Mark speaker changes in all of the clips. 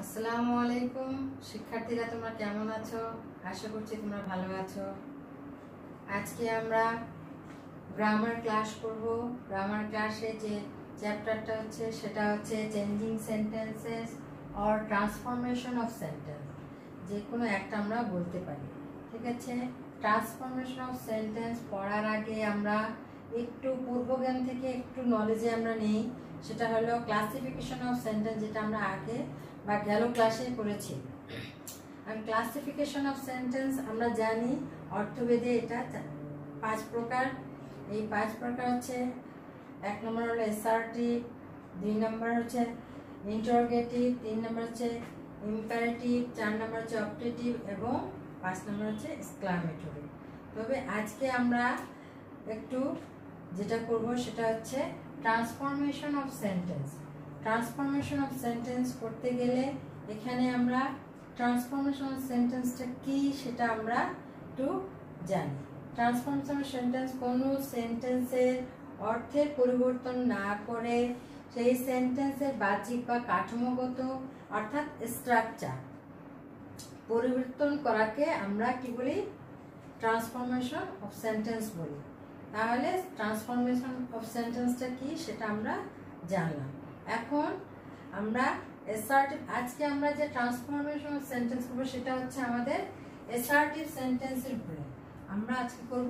Speaker 1: আসসালামু আলাইকুম শিক্ষার্থীরা, তোমরা কেমন আছো? আশা করছি তোমরা ভালো আছো। আজকে আমরা গ্রামার ক্লাস করব। গ্রামার ক্লাসে যে চ্যাপ্টারটা হচ্ছে সেটা হচ্ছে changing sentences or transformation of sentence. যে কোনো একটা আমরা বলতে পারি, ঠিক আছে। ট্রান্সফরমেশন অফ সেন্টেন্স পড়ার আগে আমরা একটু পূর্বজ্ঞান থেকে একটু নলেজে আমরা নেই। সেটা হলো ক্লাসিফিকেশন অফ সেন্টেন্স, যেটা আমরা আগে বা গেল ক্লাসে করেছি। আর ক্লাসিফিকেশন অফ সেন্টেন্স আমরা জানি অর্থভেদে এটা 5 প্রকার। এই 5 প্রকার হচ্ছে, 1 নম্বর হলো অ্যাসার্টিভ, 2 নম্বর হচ্ছে ইন্টারোগেটিভ, 3 নম্বর হচ্ছে ইম্পারেটিভ, 4 নম্বর হচ্ছে অপটেটিভ এবং 5 নম্বর হচ্ছে এক্সক্লামেটরি। তবে আজকে আমরা একটু যেটা করব সেটা হচ্ছে transformation of sentence. Transformation of sentence করতে গেলে এখানে আমরা ট্রান্সফরমেশন অফ সেন্টেন্সটা কি সেটা আমরা একটু জানি। ট্রান্সফরমেশন অফ সেন্টেন্স কোনো সেন্টেন্সের অর্থের পরিবর্তন না করে সেই সেন্টেন্সের বাহ্যিক বা কাঠামোগত অর্থাৎ স্ট্রাকচার পরিবর্তন করাকে আমরা কি বলি? ট্রান্সফরমেশন অফ সেন্টেন্স বলি। তাহলে ট্রান্সফরমেশন অফ সেন্টেন্সটা কি সেটা আমরা জানলাম। এখন আমরা অ্যাসার্টিভ, আজকে আমরা যে ট্রান্সফরমেশন অফ সেন্টেন্স করবো সেটা হচ্ছে আমাদের অ্যাসার্টিভ সেন্টেন্সের উপরে। আমরা আজকে করব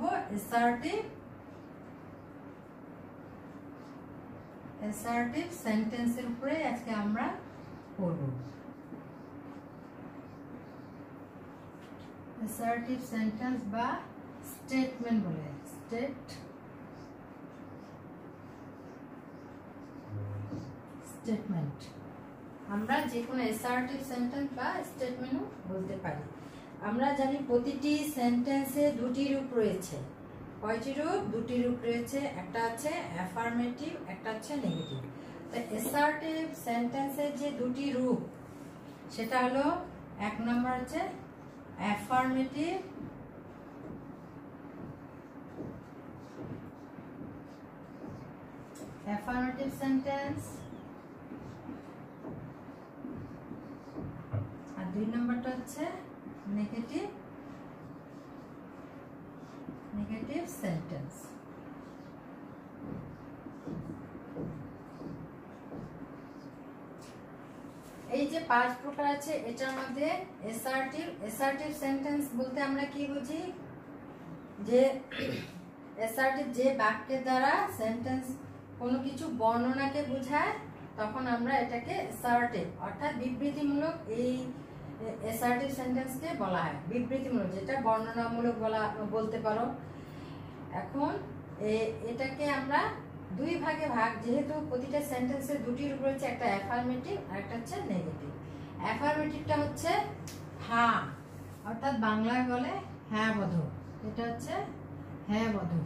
Speaker 1: অ্যাসার্টিভ সেন্টেন্সের উপরে আজকে আমরা করব। অ্যাসার্টিভ সেন্টেন্স বা স্টেটমেন্ট বলে, স্টেটমেন্ট। আমরা যে কোনো অ্যাসার্টিভ সেন্টেন্স বা স্টেটমেন্টও বলতে পারি। আমরা জানি প্রতিটি সেন্টেন্সে দুটি রূপ রয়েছে। কয়টি রূপ? দুটি রূপ রয়েছে। একটা আছে অ্যাফার্মেটিভ, একটা হচ্ছে নেগেটিভ। তো অ্যাসার্টিভ সেন্টেন্সের যে দুটি রূপ সেটা হলো, 1 নম্বর হচ্ছে অ্যাফার্মেটিভ, অ্যাফার্মেটিভ সেন্টেন্স, আর 2 নম্বরটা হচ্ছে নেগেটিভ সেন্টেন্স। এই যে 5 প্রকার আছে এটার মধ্যে অ্যাসার্টিভ সেন্টেন্স বলতে আমরা কি বুঝি? যে অ্যাসার্টিভ যে বাক্যের দ্বারা সেন্টেন্স কোনো কিছু বর্ণনাকে বোঝায়, তখন আমরা এটাকে অ্যাসার্টিভ অর্থাৎ বিবৃতিমূলক এই অ্যাসার্টিভ সেন্টেন্সকে বলা হয়। বিবৃতিমূলক যেটা বর্ণনামূলক বলতে পারো। এখন এটাকে আমরা 2 ভাগে ভাগ, যেহেতু প্রতিটা সেন্টেন্সের দুটি রূপ রয়েছে, একটা অ্যাফার্মেটিভ আর একটা হচ্ছে নেগেটিভ। অ্যাফার্মেটিভটা হচ্ছে হ্যাঁ, অর্থাৎ বাংলায় বলে হ্যাঁ বোধক। এটা হচ্ছে হ্যাঁ বোধক,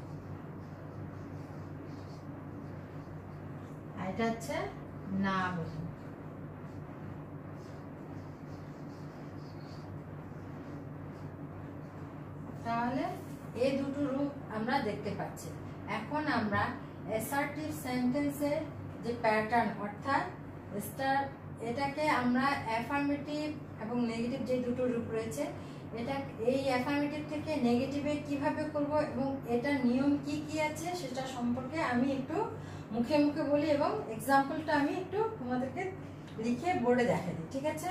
Speaker 1: আর এটা হচ্ছে না বোধক। তাহলে এই দুটো রূপ আমরা দেখতে পাচ্ছি। এখন আমরা অ্যাসার্টিভ সেন্টেন্সের যে প্যাটার্ন অর্থাৎ এটাকে আমরা অ্যাফার্মেটিভ এবং নেগেটিভ যে দুটো রূপ রয়েছে, এটা এই অ্যাফার্মেটিভ থেকে নেগেটিভে কিভাবে করব এবং এটা নিয়ম কি কি আছে সেটা সম্পর্কে আমি একটু মুখে মুখে বলি এবং এক্সাম্পলটা আমি একটু তোমাদেরকে লিখে বোর্ডে দেখাই দিই, ঠিক আছে?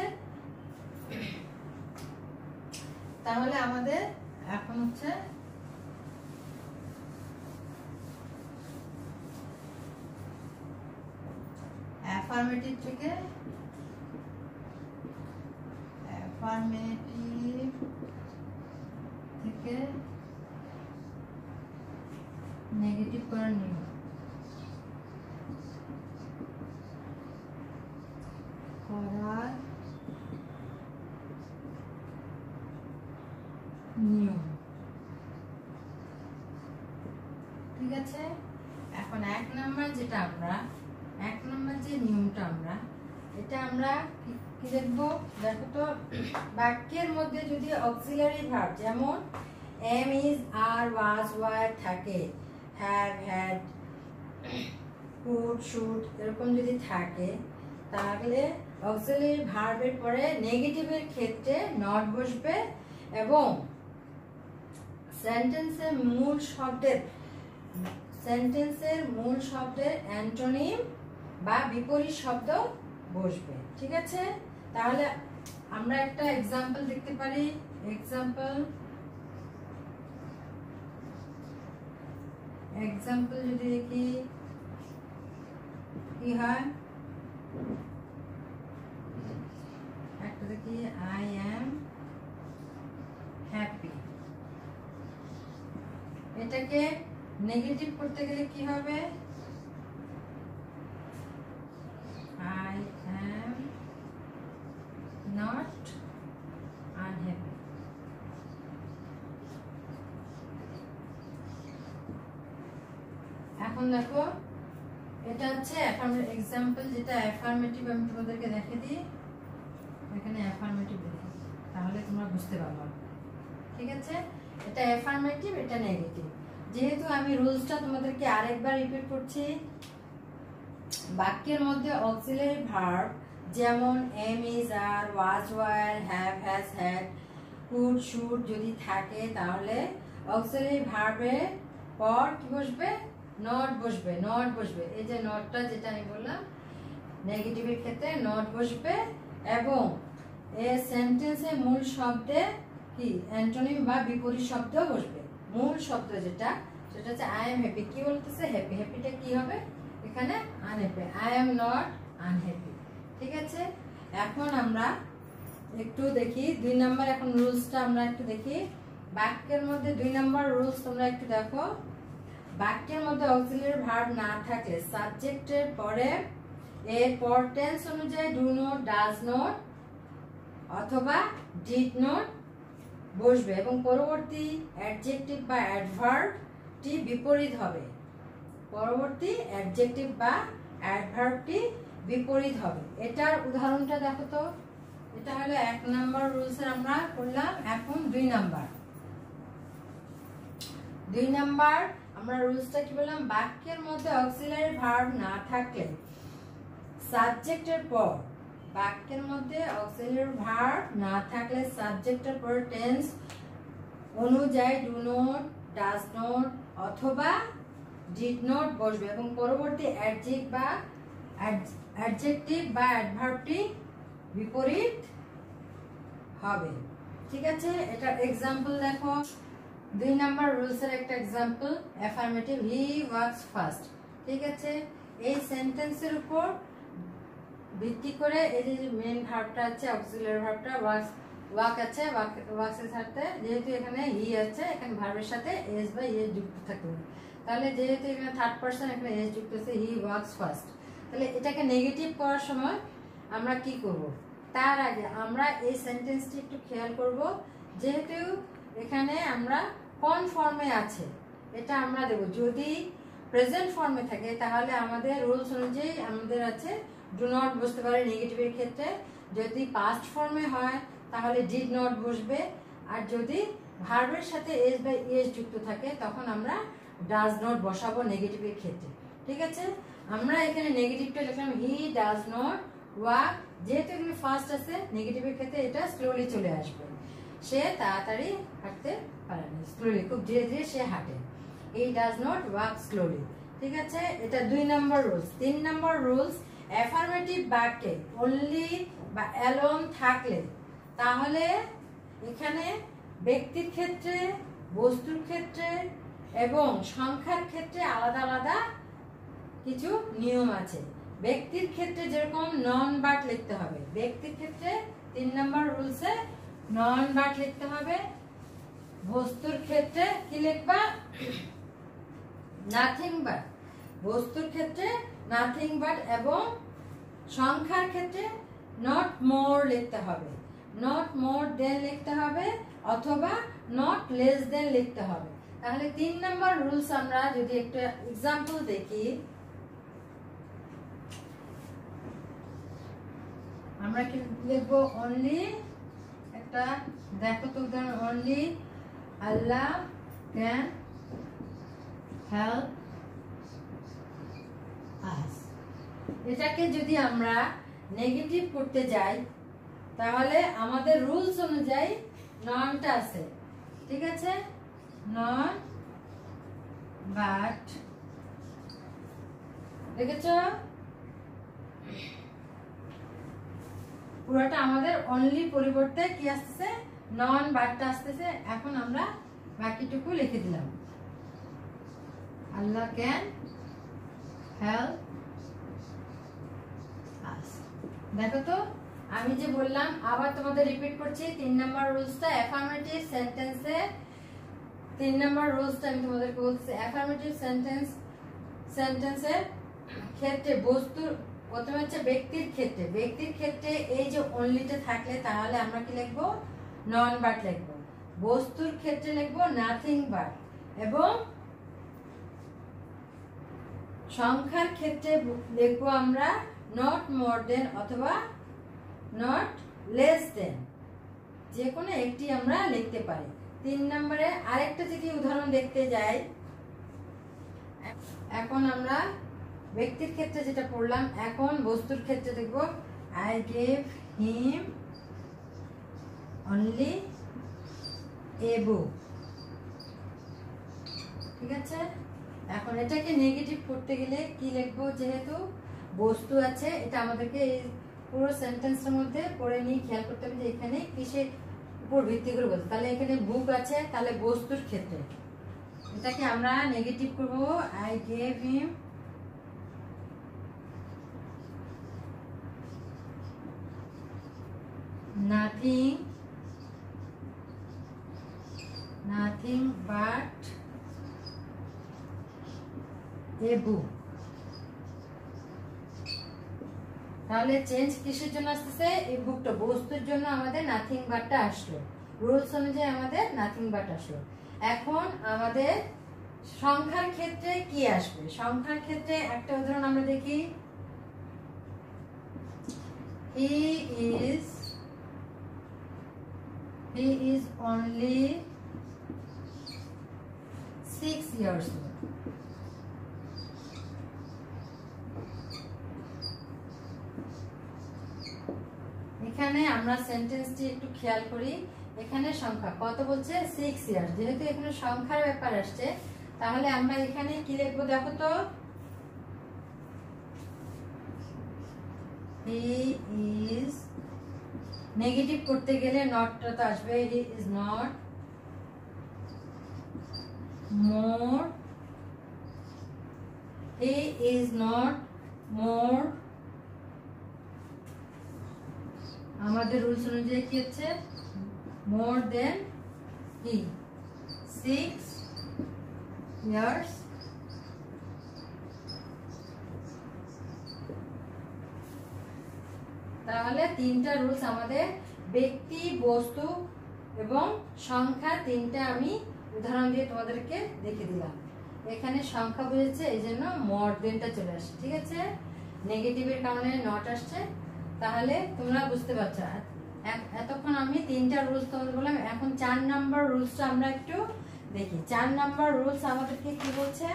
Speaker 1: তাহলে আমাদের এখন হচ্ছে অ্যাফার্মেটিভ থেকে নেগেটিভ করার নিয়ম। ঠিক আছে। এখন 1 নম্বর যেটা আমরা 1 নম্বর যে নিয়মটা এটা আমরা কি দেখবো? দেখো তো, বাক্যের মধ্যে যদি অক্সিলারি ভার্ব যেমন am, is, are, was, were থাকে, have, had, could, should এরকম যদি থাকে, তাহলে অক্সিলারি ভার্বের পরে নেগেটিভের ক্ষেত্রে নট বসবে এবং সেন্টেন্সের মূল শব্দের অ্যান্টোনিম বা বিপরীত শব্দ বসবে। ঠিক আছে, তাহলে আমরা একটা এক্সাম্পল দেখতে পারি। এক্সাম্পল যদি দেখি কি হয়, একটা দেখি, আই অ্যাম হ্যাপি। এটাকে নেগেটিভ করতে গেলে কি হবে, I am not unhappy। এখন দেখো, এটা হচ্ছে এক্সাম্পল, যেটা অ্যাফার্মেটিভ। আমি তোমাদেরকে দেখিয়ে দিই, এখানে অ্যাফার্মেটিভ দেখি, তাহলে তোমরা বুঝতে পারবে। ঠিক আছে, এটা অ্যাফার্মেটিভ, এটা নেগেটিভ। যেহেতু আমি রুলসটা তোমাদেরকে আরেকবার রিপিট করছি, বাক্যের মধ্যে অক্সিলারি ভার্ব যেমন am, is, are, was, were, have, has, had, could, should যদি থাকে, তাহলে অক্সিলারি ভার্বের পর কি বসবে, নট বসবে। এই যে নটটা যেটা আমি বললাম, নেগেটিভের ক্ষেত্রে নট বসবে এবং এই সেন্টেন্সে মূল শব্দে কি অ্যান্টোনিম বা বিপরীত শব্দ বসবে। মূল শব্দ যেটা, সেটা হচ্ছে আই এম হ্যাপি। কি বলতেছে, হ্যাপি। হ্যাপিটা কি হবে এখানে, unhappy. I am not unhappy. ঠিক আছে, এখন আমরা একটু দেখি 2 নম্বর এখন রুলসটা আমরা একটু দেখি। বাক্যের মধ্যে 2 নম্বর রুলস তোমরা একটু দেখো। বাক্যের মধ্যে অক্সিলারি ভার্ব না থাকলে সাবজেক্টের পরে এরপর টেন্স অনুযায়ী ডু নট, ডাজ নট অথবা ডিড নট বসবে এবং পরবর্তী অ্যাডজেক্টিভ বা অ্যাডভার্বটি বিপরীত হবে। এটার উদাহরণটা দেখো তো। এটা হলো 1 নম্বর রুলসের আমরা করলাম। এখন 2 নাম্বার আমরা রুলসটা কি বললাম, বাক্যের মধ্যে অক্সিলারি ভার্ব না থাকলে সাবজেক্টের পর টেন্স অনুযায়ী ডু নট, ডাজ নট অথবা ডিড নট বসবে এবং পরবর্তী অ্যাডজেক্টিভ বা অ্যাডভার্বটি বিপরীত হবে। ঠিক আছে, এটা এক্সাম্পল দেখো। 2 নম্বর রুলসের একটা example, affirmative, he works fast. ঠিক আছে, এই সেন্টেন্সের উপর ভিত্তি করে এই যে মেইন ভার্বটা আছে, অক্সিলারি ভার্বটা ওয়ার্ক আছে, ওয়ার্কসের সাথে যেহেতু এখানে হি আছে, এখানে ভার্বের সাথে এস বা ইএস যুক্ত থাকবে। তাহলে যেহেতু এখানে থার্ড পারসন, এখানে এস যুক্ত আছে, হি ওয়ার্কস ফার্স্ট। তাহলে এটাকে নেগেটিভ করার সময় আমরা কি করব, তার আগে আমরা এই সেন্টেন্সটি একটু খেয়াল করব। যেহেতু এখানে আমরা কোন ফর্মে আছে এটা আমরা দেব। যদি প্রেজেন্ট ফর্মে থাকে তাহলে আমাদের রুলস অনুযায়ী আমাদের আছে ডু নট বসতে পারে নেগেটিভের ক্ষেত্রে। যদি পাস্ট ফর্মে হয় তাহলে ডিড নট বসবে। আর যদি ভার্বের সাথে এস বা ইএস যুক্ত থাকে তখন আমরা ডাজ নট বসাবো নেগেটিভের ক্ষেত্রে। ঠিক আছে, আমরা এখানে নেগেটিভটা লিখলাম হি ডাজ নট ওয়ার্ক। যেহেতু এখানে ফার্স্ট আছে, নেগেটিভের ক্ষেত্রে এটা স্লোলি চলে আসবে। সে তাড়াতাড়ি হাঁটতে পারে না, স্লোলি, খুব ধীরে ধীরে সে হাঁটে। He does not work slowly. ঠিক আছে, এটা 2 নম্বর রুলস। 3 নম্বর রুলস, অ্যাফার্মেটিভ বাক্যে অনলি বা অ্যালোন থাকলে তাহলে এখানে ব্যক্তির ক্ষেত্রে, বস্তুর ক্ষেত্রে এবং সংখ্যার ক্ষেত্রে আলাদা আলাদা কিছু নিয়ম আছে। ব্যক্তির ক্ষেত্রে যেরকম নন বাট লিখতে হবে, ব্যক্তির ক্ষেত্রে 3 নম্বর রুলসে নন বাট লিখতে হবে। বস্তুর ক্ষেত্রে কি লিখবা, নাথিং বাট। বস্তুর ক্ষেত্রে নাথিং বাট এবং সংখ্যার ক্ষেত্রে নট মোর লিখতে হবে। নট মোর দেন লিখতে হবে অথবা নট লেস দেন লিখতে হবে। তাহলে 3 নম্বর রুলস আমরা যদি একটা এক্সাম্পল দেখি, আমরা কি লিখবো, অনলি, একটা দেখো তো উদাহরণ, only Allah can help us. এটাকে যদি আমরা নেগেটিভ করতে যাই তাহলে আমাদের রুলস অনুযায়ী ননটা আছে, ঠিক আছে? নন বাট, দেখেছ? পুরোটা আমাদের অনলি পরিবর্তে কি আসতেছে, নন বাটটা আসতেছে। এখন আমরা বাকিটুকু লিখে দিলাম, আল্লাহ ক্যান হেল্প আস। দেখো তো আমি যে বললাম, আবার তোমাদের রিপিট করছি 3 নম্বর রুলসটা অ্যাফার্মেটিভ সেন্টেন্সে। 3 নম্বর রুলসটা আমি তোমাদেরকে বলছি, অ্যাফার্মেটিভ সেন্টেন্সের ক্ষেত্রে বস্তুর প্রথমে হচ্ছে ব্যক্তির ক্ষেত্রে। ব্যক্তির ক্ষেত্রে এই যে অনলিটা থাকলে তাহলে আমরা কি লিখবো, নন বাট লিখবো। বস্তুর ক্ষেত্রে লিখবো নাথিং বাট, এবং সংখ্যার ক্ষেত্রে লিখবো আমরা নট মোর দেন অথবা নট লেস দেন, যে কোনো একটি আমরা লিখতে পারি। 3 নম্বরে আরেকটা যদি উদাহরণ দেখতে যাই, এখন আমরা ব্যক্তির ক্ষেত্রে যেটা পড়লাম, এখন বস্তুর ক্ষেত্রে দেখব I gave him only a book, ঠিক আছে? এখন এটাকে নেগেটিভ করতে গেলে কি লিখবো, যেহেতু বস্তু আছে এটা আমাদেরকে এই পুরো সেন্টেন্সের মধ্যে পড়ে নিয়ে খেয়াল করতে হবে যে এখানে কিসের উপর ভিত্তি করে বলছে। তাহলে এখানে বুক আছে, তাহলে বস্তুর ক্ষেত্রে এটাকে আমরা নেগেটিভ করব, I gave him nothing but a book। তাহলে চেঞ্জ কিসের জন্য আসতেছে, এই বুকটা বস্তুর জন্য আমাদের নাথিং বাটটা আসলো, রুলস অনুযায়ী আমাদের নাথিং বাট আসলো। এখন আমাদের সংখ্যার ক্ষেত্রে কি আসবে, সংখ্যার ক্ষেত্রে একটা উদাহরণ আমরা দেখি, he is only 6 years old। এখানে আমরা সেন্টেন্সটি একটু খেয়াল করি, এখানে সংখ্যা কত বলছে, 6 ইয়ার্স। যেহেতু এখানে সংখ্যার ব্যাপার আসছে তাহলে আমরা এখানে কি লিখবো, দেখো তো, হি ইজ, নেগেটিভ করতে গেলে নটটা তো আসবে, he is not more, he is not more, আমাদের রুলস অনুযায়ী কি হচ্ছে, মোর দেন কি 6 ইয়ার্স। তাহলে 3টা রুলস আমাদের ব্যক্তি, বস্তু এবং সংখ্যা, 3টা আমি উদাহরণ দিয়ে তোমাদেরকে দেখে দিলাম। এখানে সংখ্যা বুঝেছে এই জন্য মোর দেনটা চলে আসছে, ঠিক আছে? নেগেটিভের কারণে নট আসছে, তাহলে তোমরা বুঝতে পারছো। এতক্ষণ আমি 3টা রুলস তোমাদের বললাম। এখন 4 নম্বর রুলসটা আমরা একটু দেখি। 4 নম্বর রুলস আমাদেরকে কি বলছে,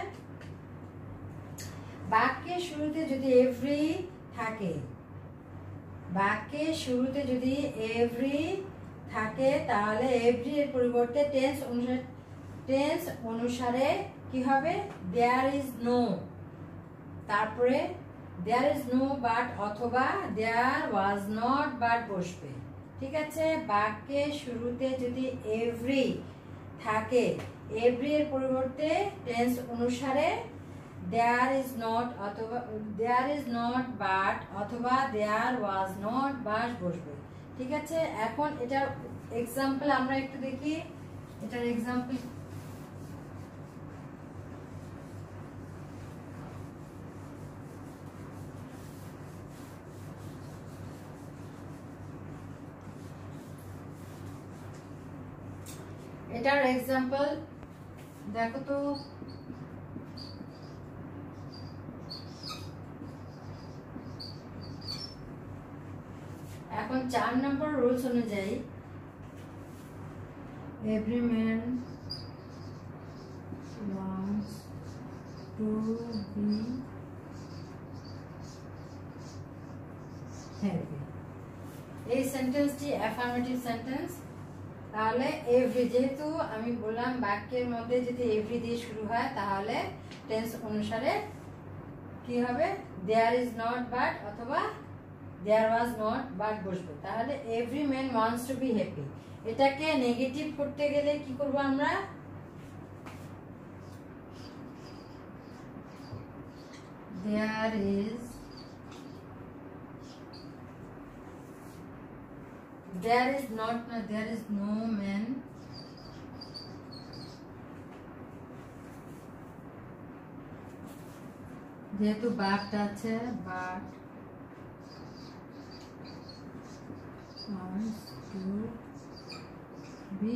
Speaker 1: বাক্যের শুরুতে যদি এভরি থাকে, বাক্যের শুরুতে যদি এভরি থাকে তাহলে এভরি এর পরিবর্তে টেন্স অনুসারে কি হবে, দেয়ার ইজ নো, তারপরে দেয়ার ইজ নো বাট অথবা দেয়ার ওয়াজ নট বাট বসবে, ঠিক আছে? বাক্যের শুরুতে যদি এভরি থাকে, এভরি এর পরিবর্তে টেন্স অনুসারে দেয়ার ইজ নট অথবা দেয়ার ইজ নট বাট অথবা দেয়ার ওয়াজ নট বাট বসবে, ঠিক আছে? এখন এটার এক্সাম্পল আমরা একটু দেখি। এটার এক্সাম্পল, এটার এক্সাম্পল দেখো তো, এখন 4 নম্বর রুলস অনুযায়ী every man wants to be happy এই সেন্টেন্সটি অ্যাফার্মেটিভ সেন্টেন্স তাহলে এভরি যেহেতু আমি বললাম বাক্যের মধ্যে যদি এভরি দিয়ে শুরু হয় তাহলে টেন্স অনুসারে কি হবে দেয়ার ইজ নট বাট অথবা দেয়ার ওয়াজ নট বাট বসবে তাহলে every man wants to be happy এটাকে নেগেটিভ করতে গেলে কি করব আমরা there is no man যেহেতু বাট আছে বাট wants to be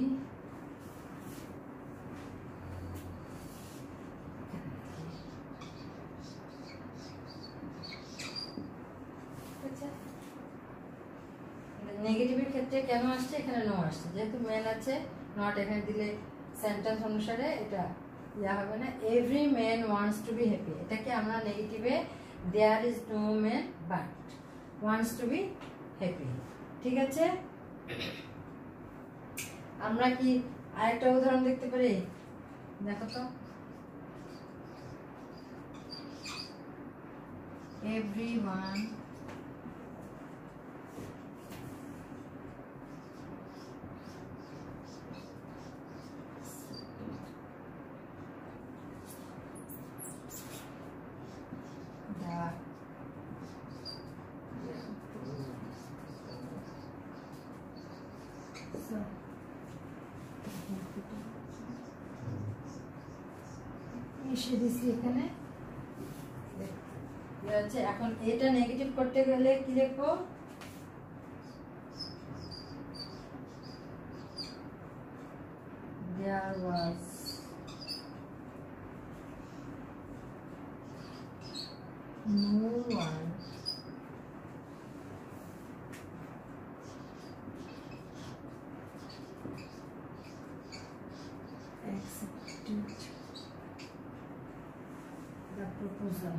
Speaker 1: নেগেটিভের ক্ষেত্রে কেন আসছে এখানে নো আসছে যেহেতু ম্যান আছে নট এখানে দিলে সেন্টেন্স অনুসারে এটা ইয়া হবে না every man wants to be happy এটাকে আমরা নেগেটিভে there is no man but wants to be happy ঠিক আছে আমরা কি আরেকটা উদাহরণ দেখতে পারি দেখো তো everyone এখানে এখন এটা নেগেটিভ করতে গেলে কি লিখবো there was no one accepted the proposal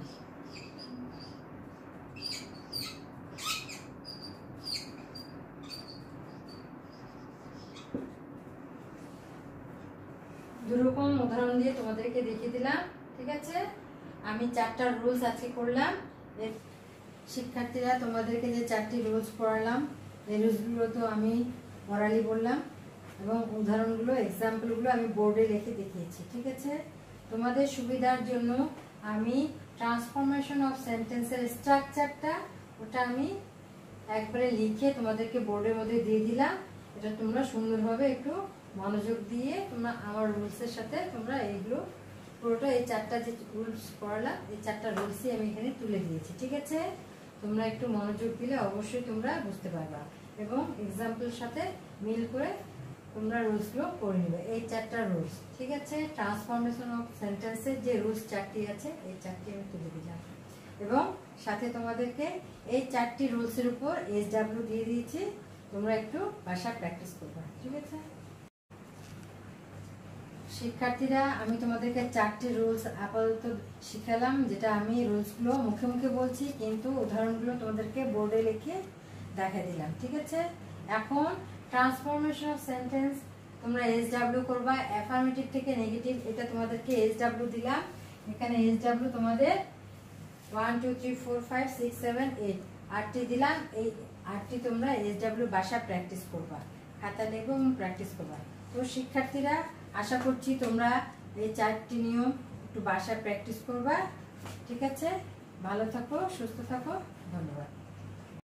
Speaker 1: দুরকম উদাহরণ দিয়ে তোমাদেরকে দেখিয়ে দিলাম ঠিক আছে আমি চারটা রুলস আজকে করলাম শিক্ষার্থীরা তোমাদেরকে যে চারটি রুলস পড়ালাম এই রুলসগুলো তো আমি অরালি বললাম এবং উদাহরণগুলো এক্সাম্পলগুলো আমি বোর্ডে লিখে দেখিয়েছি ঠিক আছে তোমাদের সুবিধার জন্য আমি ট্রান্সফরমেশন অফ সেন্টেন্সের স্ট্রাকচারটা ওটা আমি একবারে লিখে তোমাদেরকে বোর্ডের মধ্যে দিয়ে দিলাম এটা তোমরা সুন্দরভাবে একটু মনোযোগ দিয়ে তোমরা আমার রুলসের সাথে তোমরা এইগুলো পুরোটা এই চারটা যে রুলস পড়ালাম এই চারটা রুলসই আমি এখানে তুলে দিয়েছি ঠিক আছে তোমরা একটু মনোযোগ দিলে অবশ্যই তোমরা বুঝতে পারবা এবং এক্সাম্পলের সাথে মিল করে তোমরা রুলসগুলো পড়ে নেবে এই চারটা রুলস ঠিক আছে ট্রান্সফরমেশন অফ সেন্টেন্সের যে রুলস চারটি আছে এই চারটি আমি তুলে দিলাম এবং সাথে তোমাদেরকে এই চারটি রুলসের উপর SW দিয়ে দিয়েছি তোমরা একটু ভাষা প্র্যাকটিস করবে ঠিক আছে শিক্ষার্থীরা আমি তোমাদেরকে চারটি রুলস আপাতত শিখালাম যেটা আমি রুলসগুলো মুখে মুখে বলছি কিন্তু উদাহরণগুলো তোমাদেরকে বোর্ডে লিখে দেখা দিলাম ঠিক আছে এখন ট্রান্সফরমেশন অফ সেন্টেন্স তোমরা SW করবা অ্যাফার্মেটিভ থেকে নেগেটিভ এটা তোমাদেরকে SW দিলাম এখানে SW তোমাদের 1 2 3 4 5 6 7 8 আটটি দিলাম এই আটটি তোমরা SW ভাষা প্র্যাকটিস করবা খাতা লিখবে এবং প্র্যাকটিস করবা তো শিক্ষার্থীরা আশা করছি তোমরা এই চারটি নিয়ম একটু ভাষা প্র্যাকটিস করবা ঠিক আছে ভালো থাকো সুস্থ থাকো ধন্যবাদ